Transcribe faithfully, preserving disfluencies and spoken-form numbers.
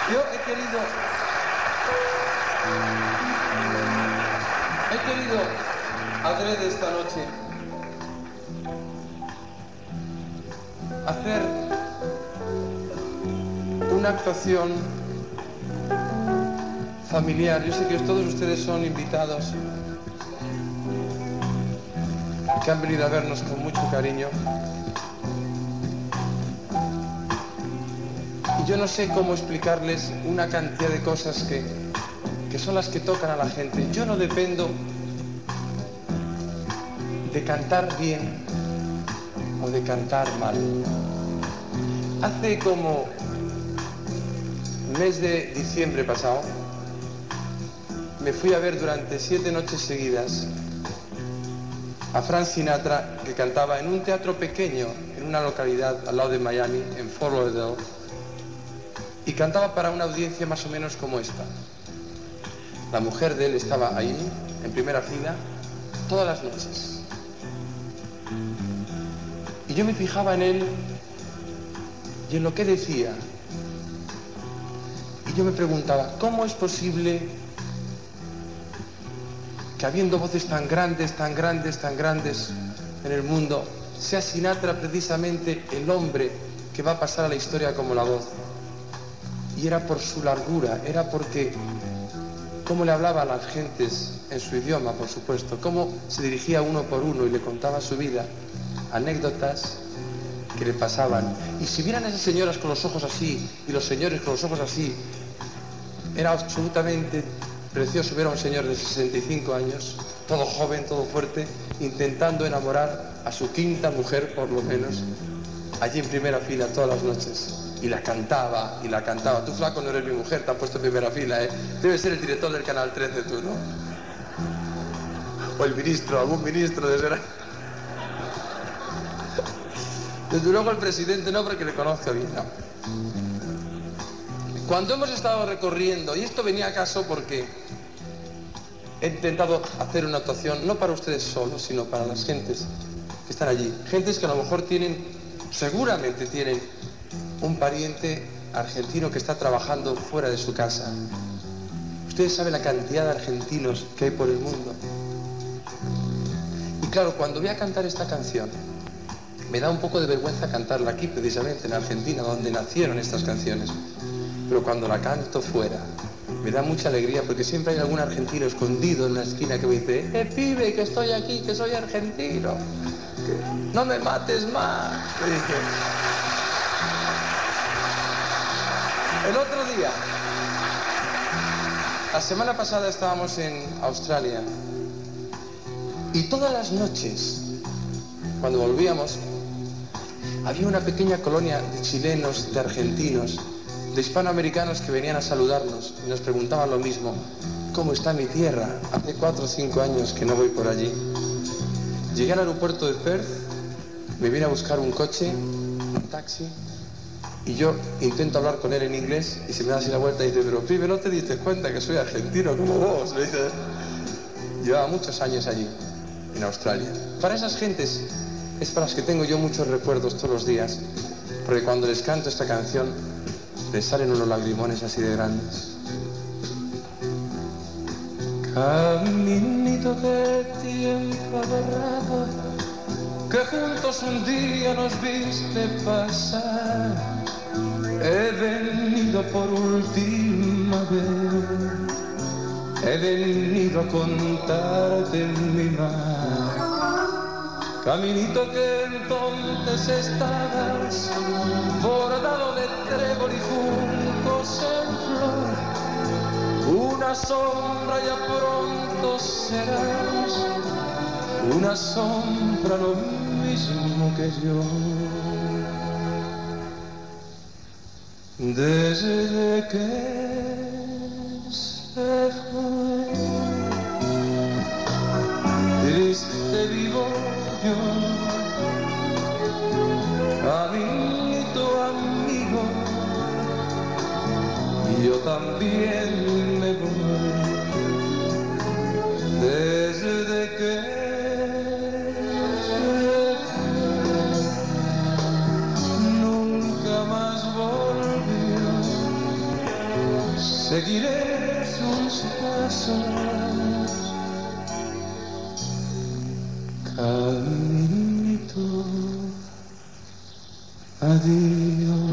Yo he querido... He querido, adrede esta noche, hacer una actuación familiar. Yo sé que todos ustedes son invitados, que han venido a vernos con mucho cariño. Y yo no sé cómo explicarles una cantidad de cosas que, que son las que tocan a la gente. Yo no dependo de cantar bien o de cantar mal. Hace como mes de diciembre pasado, me fui a ver durante siete noches seguidas a Frank Sinatra, que cantaba en un teatro pequeño, en una localidad al lado de Miami, en Fort Lauderdale, y cantaba para una audiencia más o menos como esta. La mujer de él estaba ahí, en primera fila, todas las noches. Y yo me fijaba en él y en lo que decía. Y yo me preguntaba, ¿cómo es posible que habiendo voces tan grandes, tan grandes, tan grandes en el mundo, sea Sinatra precisamente el hombre que va a pasar a la historia como la voz? Y era por su largura, era porque cómo le hablaba a las gentes en su idioma, por supuesto, cómo se dirigía uno por uno y le contaba su vida, anécdotas que le pasaban. Y si vieran a esas señoras con los ojos así y los señores con los ojos así, era absolutamente precioso ver a un señor de sesenta y cinco años, todo joven, todo fuerte, intentando enamorar a su quinta mujer, por lo menos, allí en primera fila todas las noches. Y la cantaba, y la cantaba. Tú, flaco, no eres mi mujer, te han puesto en primera fila, ¿eh? Debes ser el director del Canal trece, tú, ¿no? O el ministro, algún ministro de ser... Desde luego el presidente no, porque le conozco bien, ¿no? Cuando hemos estado recorriendo, y esto venía a caso porque he intentado hacer una actuación, no para ustedes solos, sino para las gentes que están allí. Gentes que a lo mejor tienen, seguramente tienen, un pariente argentino que está trabajando fuera de su casa. Ustedes saben la cantidad de argentinos que hay por el mundo. Y claro, cuando voy a cantar esta canción, me da un poco de vergüenza cantarla aquí, precisamente en Argentina, donde nacieron estas canciones. Pero cuando la canto fuera, me da mucha alegría, porque siempre hay algún argentino escondido en la esquina que me dice: ¡eh, pibe, que estoy aquí, que soy argentino! Que ¡no me mates más! Me dice. El otro día, la semana pasada estábamos en Australia, y todas las noches, cuando volvíamos, había una pequeña colonia de chilenos, de argentinos, de hispanoamericanos que venían a saludarnos y nos preguntaban lo mismo: ¿cómo está mi tierra? Hace cuatro o cinco años que no voy por allí. Llegué al aeropuerto de Perth, me vine a buscar un coche, un taxi, y yo intento hablar con él en inglés y se me da así la vuelta y dice: pero pibe, ¿no te diste cuenta que soy argentino como vos? Me dice. Llevaba muchos años allí, en Australia. Para esas gentes es para las que tengo yo muchos recuerdos todos los días, porque cuando les canto esta canción les salen unos lagrimones así de grandes. Caminito de tiempo agarrado, que juntos un día nos viste pasar, he venido por última vez, he venido a contarte mi mar. Caminito que entonces estabas bordado de trébol y juncos en flor, una sombra ya pronto serás, una sombra lo mismo que yo. Desde que se fue, triste vivo yo, amiguito, amigo, yo también me voy. Desde que nunca más volvió, Seguiré sus pasos, caminito, adiós.